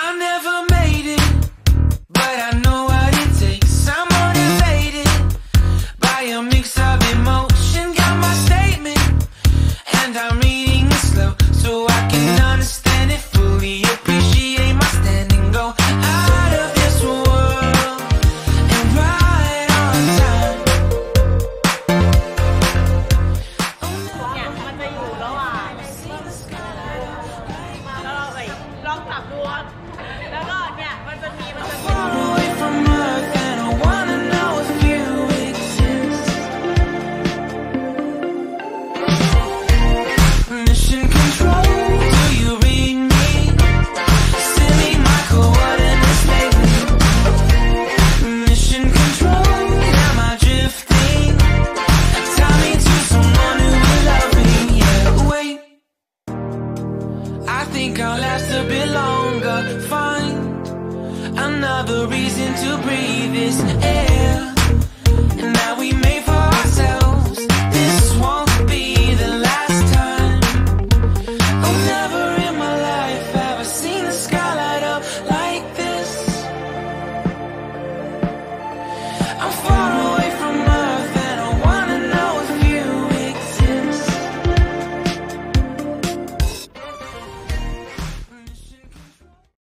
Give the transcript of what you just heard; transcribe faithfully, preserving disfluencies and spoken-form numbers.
I never made it, but I know what it takes. I'm motivated by a mix of emotion. Got my statement, and I'm reading it slow so I can understand it fully. Appreciate my standing, go out of this world and right on time. เนี่ยมันจะอยู่ระหว่างแล้วเราไปลองจับดูแล้วก็เนี่ยมันจะมีมันจะมี Far away from Earth, and I wanna know if you exist. Mission control, do you read me? Send me my coordinates lately. Mission control, am I drifting? Tie me to someone who will love me. Yeah, wait, I think I'll last a bit longer. Find another reason to breathe this air.